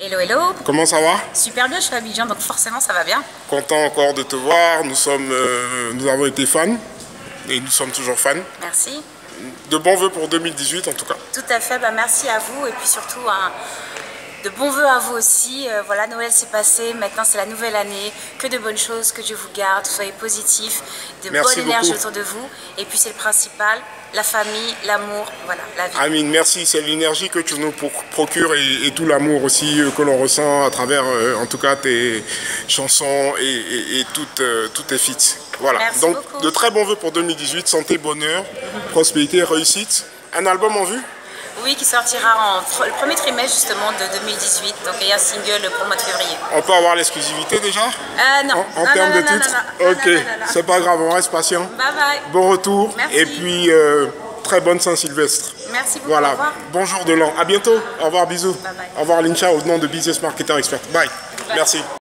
Hello, hello. Comment ça va? Super bien, je suis à Abidjan, donc forcément ça va bien. Content encore de te voir. Nous avons été fans et nous sommes toujours fans. Merci. De bons vœux pour 2018 en tout cas. Tout à fait, merci à vous et puis surtout de bons vœux à vous aussi. Voilà, Noël s'est passé, maintenant c'est la nouvelle année. Que de bonnes choses, que Dieu vous garde, soyez positifs, de bonne énergie autour de vous. Et puis c'est le principal, la famille, l'amour, voilà, la vie. Amine, merci, c'est l'énergie que tu nous procures et tout l'amour aussi que l'on ressent à travers en tout cas tes chansons et toutes tes feats. Voilà, merci donc beaucoup. De très bons vœux pour 2018, santé, bonheur, prospérité, réussite. Un album en vue? Oui, qui sortira le premier trimestre justement de 2018, donc il y a un single pour le mois de février. On peut avoir l'exclusivité déjà? Non. En termes de titre? Ok, c'est pas grave, on reste patient. Bye bye. Bon retour. Merci. Et puis très bonne Saint-Sylvestre. Merci beaucoup. Voilà, au revoir. bonjour de l'an. À bientôt. Au revoir, bisous. Bye bye. Au revoir, Lincha, au nom de Business Marketer Expert. Bye. Merci.